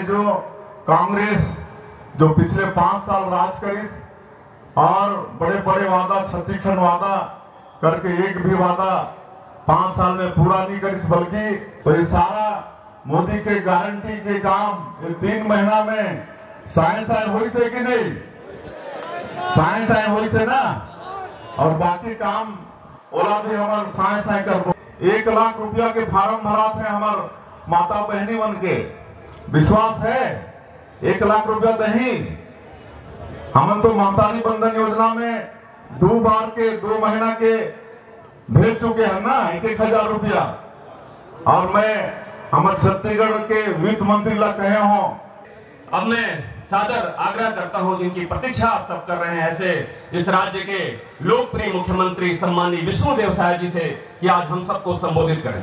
जो कांग्रेस जो पिछले 5 साल राज करी और बड़े बड़े वादा 36 वादा करके एक भी वादा 5 साल में पूरा नहीं करी, बल्कि तो ये सारा मोदी के गारंटी के काम ये 3 महीना में साइंस हुई से कि नहीं, साइंस हुई से ना। और बाकी काम ओला भी हमारे साइंस कर 1 लाख रुपया के फार्म भरा थे हमार माता बहनी बन के, विश्वास है 1 लाख रुपया दही। हम तो महतारी बंधन योजना में 2 बार के 2 महीना के भेज चुके हैं ना 1,000 रुपया। और मैं हमारे छत्तीसगढ़ के वित्त मंत्री ला कहे हो। अब मैं सादर आग्रह करता हूं, जिनकी प्रतीक्षा आप सब कर रहे हैं, ऐसे इस राज्य के लोकप्रिय मुख्यमंत्री सम्मानीय विष्णुदेव साय जी से, कि आज हम सबको संबोधित करें।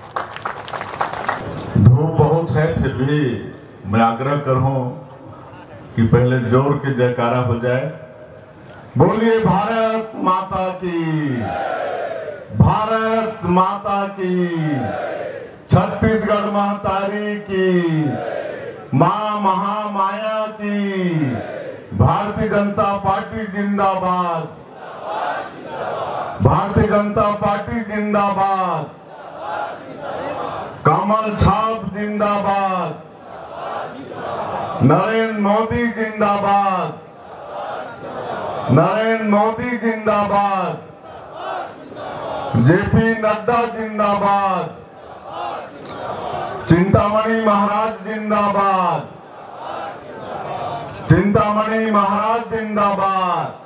धूप बहुत है, फिर भी मैं आग्रह करूं कि पहले जोर के जयकारा हो जाए। बोलिए भारत माता की, भारत माता की, छत्तीसगढ़ महतारी की, मां महामाया की, भारतीय जनता पार्टी जिंदाबाद, भारतीय जनता पार्टी जिंदाबाद, कमल छाप जिंदाबाद, नरेंद्र मोदी जिंदाबाद, नरेंद्र मोदी जिंदाबाद, जेपी नड्डा जिंदाबाद, चिंतामणि महाराज जिंदाबाद, चिंतामणि महाराज जिंदाबाद।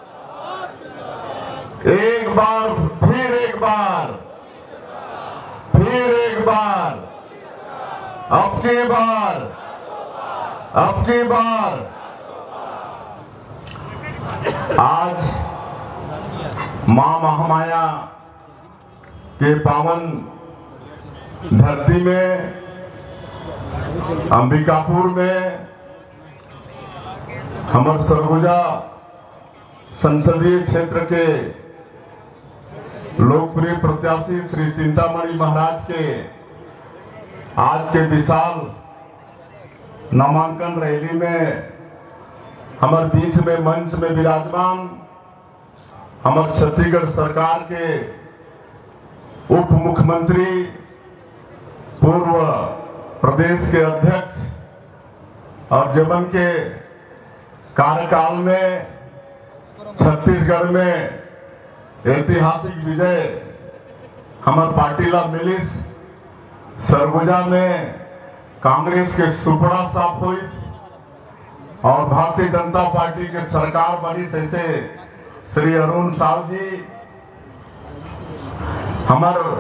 एक बार फिर एक बार, फिर एक बार, अब की बार, अब की बार। आज मां महामाया के पावन धरती में अंबिकापुर में हमारे सरगुजा संसदीय क्षेत्र के लोकप्रिय प्रत्याशी श्री चिंतामणि महाराज के आज के विशाल नामांकन रैली में हमारे बीच में मंच में विराजमान हमारे छत्तीसगढ़ सरकार के उप मुख्यमंत्री, पूर्व प्रदेश के अध्यक्ष और जबन के कार्यकाल में छत्तीसगढ़ में ऐतिहासिक विजय हमारे पार्टी ला मिलिस। सरगुजा में कांग्रेस के सुपड़ा साफ हुई और भारतीय जनता पार्टी के सरकार बनी। ऐसे श्री अरुण साहु जी हमारे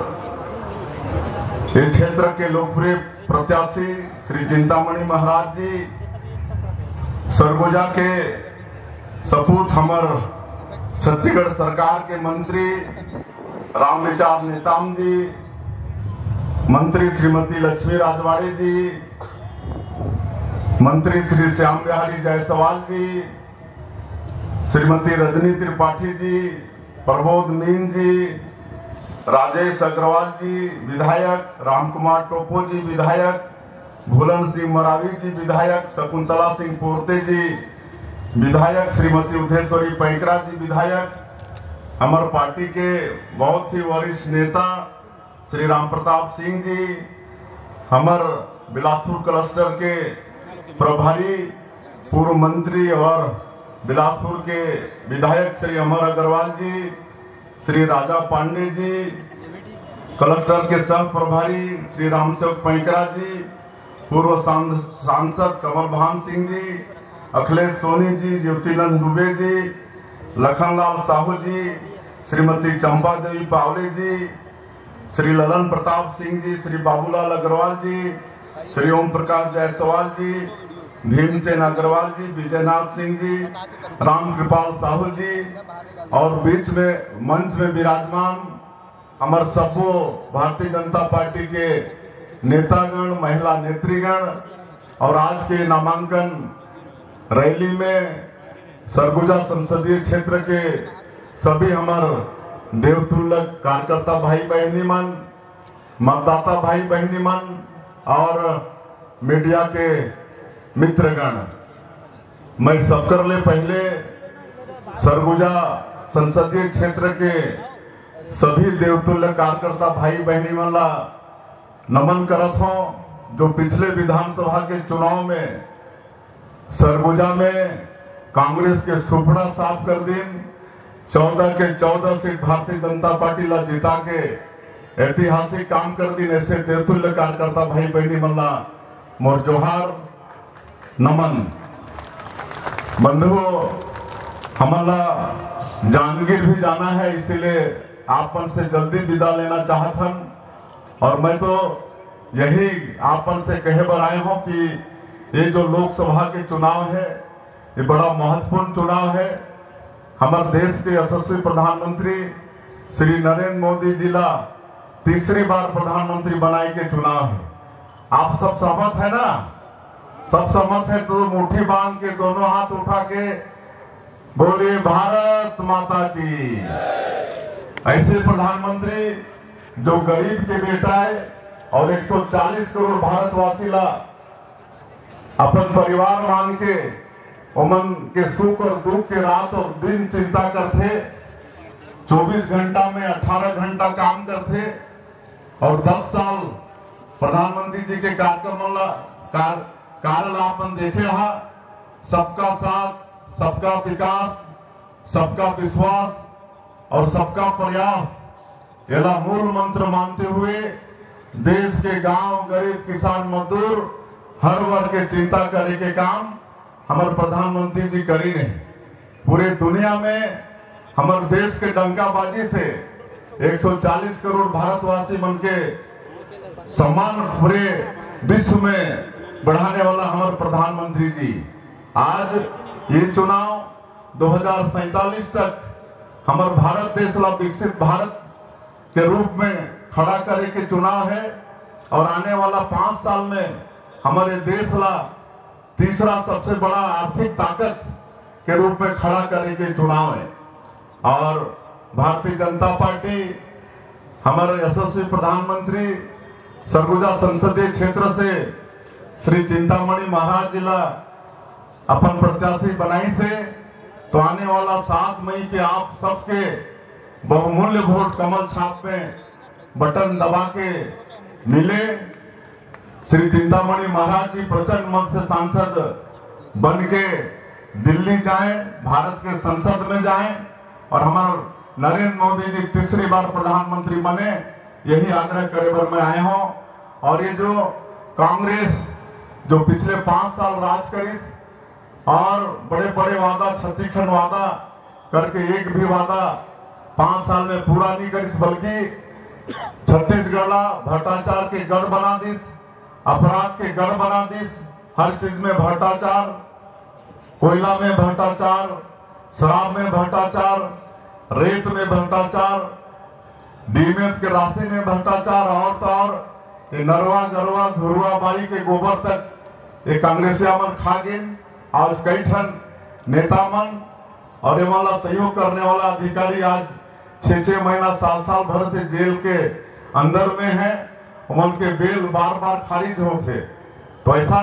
इस क्षेत्र के लोकप्रिय प्रत्याशी श्री चिंतामणि महाराज जी, सरगुजा के सपूत हमारे छत्तीसगढ़ सरकार के मंत्री रामविचार नेताम जी, मंत्री श्रीमती लक्ष्मी राजवाड़ी जी, मंत्री श्री श्याम बिहारी जायसवाल जी, श्रीमती रजनी त्रिपाठी जी, प्रबोध मीन जी, राजेश अग्रवाल जी विधायक, रामकुमार टोपो जी विधायक, भूलन सिंह मरावी जी विधायक, शकुंतला सिंह पोर्ते जी विधायक, श्रीमती उद्धेश्वरी पैकरा जी विधायक, हमारे पार्टी के बहुत ही वरिष्ठ नेता श्री राम प्रताप सिंह जी, हमारे बिलासपुर क्लस्टर के प्रभारी पूर्व मंत्री और बिलासपुर के विधायक श्री अमर अग्रवाल जी, श्री राजा पांडे जी, कलेक्टर के सह प्रभारी श्री रामसेवक पैकरा जी, पूर्व सांसद कमल भान सिंह जी, अखिलेश सोनी जी, ज्योतिनंद दुबे जी, लखनलाल साहू जी, श्रीमती चंपा देवी पावले जी, श्री ललन प्रताप सिंह जी, श्री बाबूलाल अग्रवाल जी, श्री ओम प्रकाश जायसवाल जी, भीमसेन अग्रवाल जी, विजयनाथ सिंह जी, राम कृपाल साहू जी और बीच में मंच में विराजमान हमारे सबो भारतीय जनता पार्टी के नेतागण, महिला नेत्रीगण और आज के नामांकन रैली में सरगुजा संसदीय क्षेत्र के सभी हमारे देवतुल्य कार्यकर्ता भाई बहनी मन, मतदाता भाई बहनी मन और मीडिया के मित्रगण, मैं सबकर ले पहले सरगुजा संसदीय क्षेत्र के सभी देवतुल्य कार्यकर्ता भाई बहनी वाला नमन करत हो, जो पिछले विधानसभा के चुनाव में सरगुजा में कांग्रेस के सुपड़ा साफ कर दिन 14 के 14 सीट भारतीय जनता पार्टी ला जिता के ऐतिहासिक काम कर दिन। ऐसे देवतुल्य कार्यकर्ता भाई बहनी मल्ला मोर जोहार नमन। बंधुओं, हमारा जांजगीर भी जाना है, इसीलिए आपन से जल्दी विदा लेना चाहत हम। और मैं तो यही आपन से कहे बर आए हूं कि ये जो लोकसभा के चुनाव है, ये बड़ा महत्वपूर्ण चुनाव है। हमारे देश के यशस्वी प्रधानमंत्री श्री नरेंद्र मोदी जी ला तीसरी बार प्रधानमंत्री बनाए के चुनाव है। आप सब सहमत है ना? सब सहमत है तो मुट्ठी बांध के दोनों हाथ उठा के बोले भारत माता की। ऐसे प्रधानमंत्री जो गरीब के बेटा है और 140 करोड़ भारतवासी ला अपन परिवार मान के उमन के सुख और दुख के रात और दिन चिंता करते, 24 घंटा में 18 घंटा काम करते और 10 साल प्रधानमंत्री जी के कार्यक्रम अपन देखे हा। सबका साथ, सबका विकास, सबका विश्वास और सबका प्रयास यह मूल मंत्र मानते हुए देश के गांव, गरीब, किसान, मजदूर हर वर्ग के चिंता करे के काम हमारे प्रधानमंत्री जी करी नहीं। पूरे दुनिया में हमारे देश के डंकाबाजी से 140 करोड़ भारतवासी मन के सम्मान पूरे विश्व में बढ़ाने वाला हमारे प्रधानमंत्री जी। आज ये चुनाव 2047 तक हमारे भारत देश ला विकसित भारत के रूप में खड़ा करे के चुनाव है और आने वाला 5 साल में हमारे देश ला तीसरा सबसे बड़ा आर्थिक ताकत के रूप में खड़ा करे के चुनाव है। और भारतीय जनता पार्टी हमारे यशस्वी प्रधानमंत्री सरगुजा संसदीय क्षेत्र से श्री चिंतामणि महाराज जी ला अपन प्रत्याशी बनाई से, तो आने वाला 7 मई के आप सबके बहुमूल्य वोट कमल छाप में बटन दबा के मिले। श्री चिंतामणि महाराज जी प्रचंड मत से सांसद बन के दिल्ली जाएं, भारत के संसद में जाएं और हमारे नरेंद्र मोदी जी तीसरी बार प्रधानमंत्री बने, यही आग्रह करे बर मैं आए हूं। और ये जो कांग्रेस जो पिछले 5 साल राज करी और बड़े बड़े वादा, 36 वादा करके एक भी वादा 5 साल में पूरा नहीं करी, बल्कि छत्तीसगढ़ भ्रष्टाचार के गढ़ बना दिस, अपराध के गढ़ बना दिस। हर चीज में भ्रष्टाचार, कोयला में भ्रष्टाचार, शराब में भ्रष्टाचार, रेत में भ्रष्टाचार, डीमेट के राशि में भ्रष्टाचार और तो और ये नरवा, गरवा, घुरुआ बाई के गोबर तक ये कांग्रेसिया मन खा गए। आज कई ठन नेता मन और ये वाला सहयोग करने वाला अधिकारी आज 6-6 महीना, साल भर से जेल के अंदर में है। उनके बेल बार बार खारिज होते। तो ऐसा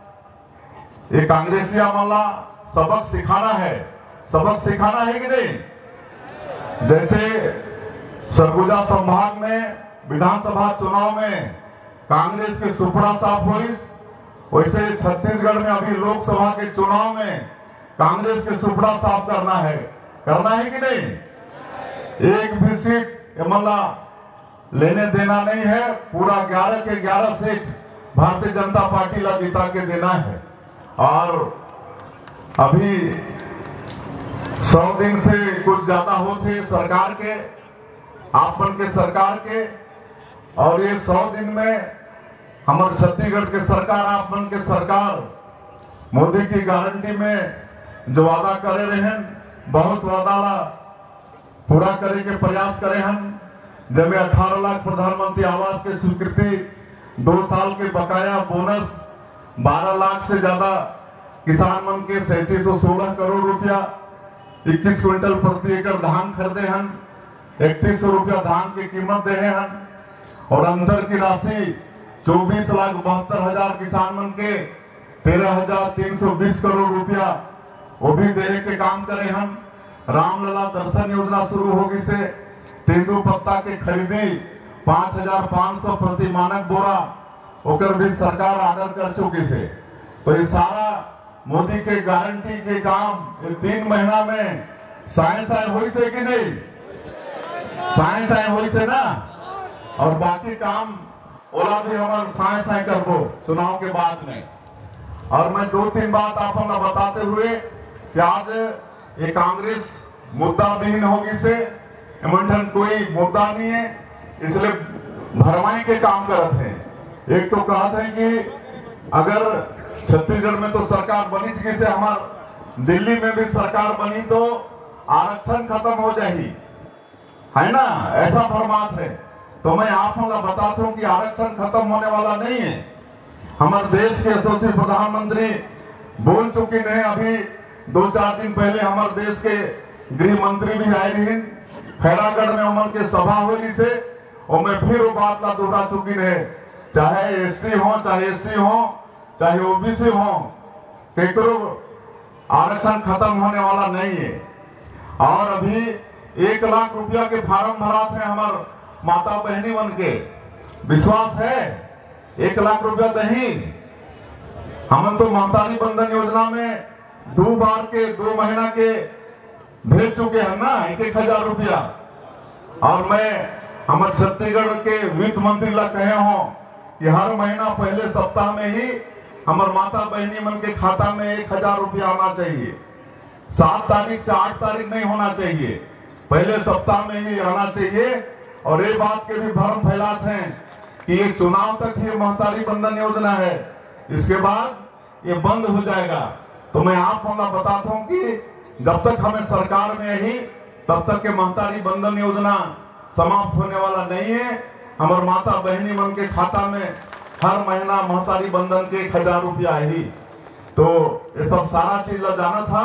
ये कांग्रेसिया वाला सबक सिखाना है, सबक सिखाना है कि नहीं? जैसे सरगुजा संभाग में विधानसभा चुनाव में कांग्रेस के सुपड़ा साफ हुई, वैसे छत्तीसगढ़ में अभी लोकसभा के चुनाव में कांग्रेस के सुपड़ा साफ करना है कि नहीं? एक भी सीट मल्ला लेने देना नहीं है। पूरा 11 के 11 सीट भारतीय जनता पार्टी ला जिता के देना है। और अभी 100 दिन से कुछ ज्यादा होते सरकार के, आपन के सरकार के, और ये 100 दिन में हमारे छत्तीसगढ़ के सरकार, आपन के सरकार मोदी की गारंटी में जो वादा करे रहे, बहुत वादा पूरा करे के प्रयास करे हैं। जब 18 लाख प्रधानमंत्री आवास की स्वीकृति, 2 साल के बकाया बोनस, 12 लाख से ज्यादा किसान मन के 3716 करोड़ रुपया, 21 क्विंटल प्रति एकड़ धान खरीदे हैं, 3100 रुपया धान की कीमत दे हैं और अंदर की राशि 24,72,000 किसान मन के 13,320 करोड़ रुपया वो भी दे के काम करे हम। रामलला दर्शन योजना शुरू होगी से तेंदू पत्ता के खरीदी 5,500 प्रति मानक बोरा ओकर भी सरकार ऑर्डर कर चुकी से। तो ये सारा मोदी के गारंटी के काम 3 महीना में साइंस आए हुई से कि नहीं, साइंस आए हुई से ना। और बाकी काम ओला भी हमारे साइंस आए करबो चुनाव के बाद में। और मैं 2-3 बात आप बताते हुए कि आज ये कांग्रेस मुद्दा विहीन होगी से इमंडन कोई मुद्दा नहीं है, इसलिए भरवाई के काम करते हैं। एक तो कहते हैं कि अगर छत्तीसगढ़ में तो सरकार बनी थी से हमार दिल्ली में भी सरकार बनी तो आरक्षण खत्म हो जाएगी, है ना, ऐसा फरमात है। तो मैं आप लोग बताता हूँ कि आरक्षण खत्म होने वाला नहीं है। हमारे देश के यशस्वी प्रधानमंत्री बोल चुके हैं, अभी 2-4 दिन पहले हमारे देश के गृह मंत्री भी आए रही खैरागढ़ में उमर के सभा होली से, और मैं फिर वो बात ला दोहरा चुकी है, चाहे एसटी हो, चाहे एससी हो, चाहे ओबीसी हो, केकरो आरक्षण खत्म होने वाला नहीं है। और अभी 1 लाख रुपया के फार्म भरा थे हमारे माता बहनी बन के, विश्वास है 1 लाख रुपया दही। हम तो महतारी बंधन योजना में 2 बार के 2 महीना के भेज चुके हैं ना 1,000 रुपया। और मैं हमारे छत्तीसगढ़ के वित्त मंत्री ला कहे हो कि हर महीना पहले सप्ताह में ही हमारे माता बहनी मन के खाता में 1,000 रुपया आना चाहिए। 7 तारीख से 8 तारीख नहीं होना चाहिए, पहले सप्ताह में ही आना चाहिए। और ये बात के भी भ्रम फैलाते हैं कि ये चुनाव तक ये महतारी बंधन योजना है, इसके बाद ये बंद हो जाएगा। तो मैं आप बताता हूँ कि जब तक हमें सरकार में यही तब तक के महतारी बंधन योजना समाप्त होने वाला नहीं है। हमारे माता बहनी मन के खाता में हर महीना महतारी बंधन के 1,000 रुपया ही। तो ये सब सारा चीज ला जाना था।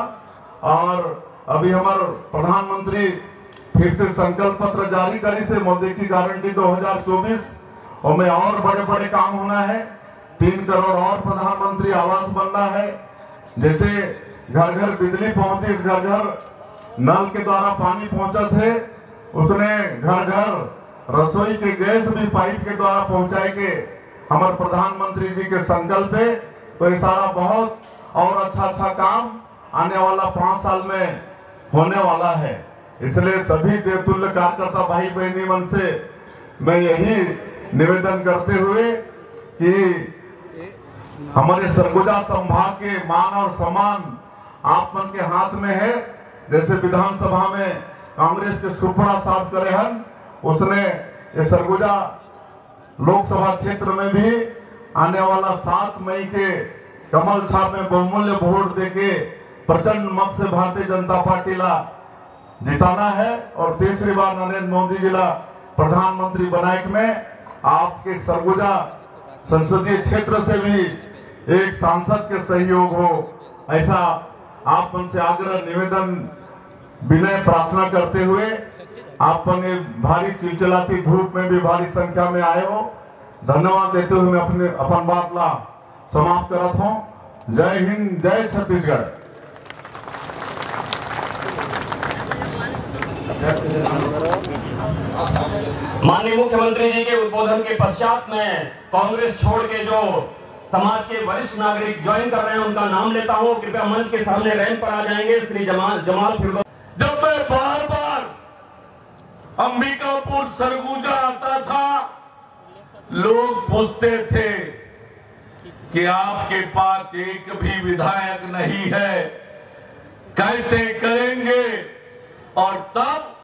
और अभी हमारे प्रधानमंत्री फिर से संकल्प पत्र जारी करी से मोदी की गारंटी 2024, और में और बड़े बड़े काम होना है। 3 करोड़ और प्रधानमंत्री आवास बनना है, जैसे घर घर बिजली पहुंची, इस घर घर नल के द्वारा पानी पहुंचा थे, उसने घर घर रसोई के गैस भी पाइप के द्वारा पहुंचाए के हमारे प्रधानमंत्री जी के संकल्प है। तो ये सारा बहुत और अच्छा काम आने वाला 5 साल में होने वाला है। इसलिए सभी देवतुल्य कार्यकर्ता भाई बहनी मन से मैं यही निवेदन करते हुए कि हमारे सरगुजा संभाग के मान और सम्मान आप मन के हाथ में है। जैसे विधानसभा में कांग्रेस के सुपड़ा साहब करे हन, उसने ये सरगुजा लोकसभा क्षेत्र में भी आने वाला 7 मई के कमल छाप में बहुमूल्य वोट देके प्रचंड मत से भारतीय जनता पार्टी ला जिताना है। और तीसरी बार नरेंद्र मोदी जी ला प्रधानमंत्री बनाए में आपके सरगुजा संसदीय क्षेत्र से भी एक सांसद के सहयोग हो, ऐसा आप मन से आग्रह निवेदन विनय प्रार्थना करते हुए आप भारी चिलचिलाती धूप में भी भारी संख्या में आए हो, धन्यवाद देते हुए मैं अपन बात ला समाप्त करत हूँ। जय हिंद, जय छत्तीसगढ़। माननीय मुख्यमंत्री जी के उद्बोधन के पश्चात में कांग्रेस छोड़ के जो समाज के वरिष्ठ नागरिक ज्वाइन कर रहे हैं उनका नाम लेता हूं। कृपया मंच के सामने रैंप पर आ जाएंगे। श्री जमाल फिरदौस। जब मैं बार बार अंबिकापुर सरगुजा आता था, लोग पूछते थे कि आपके पास एक भी विधायक नहीं है, कैसे करेंगे। और तब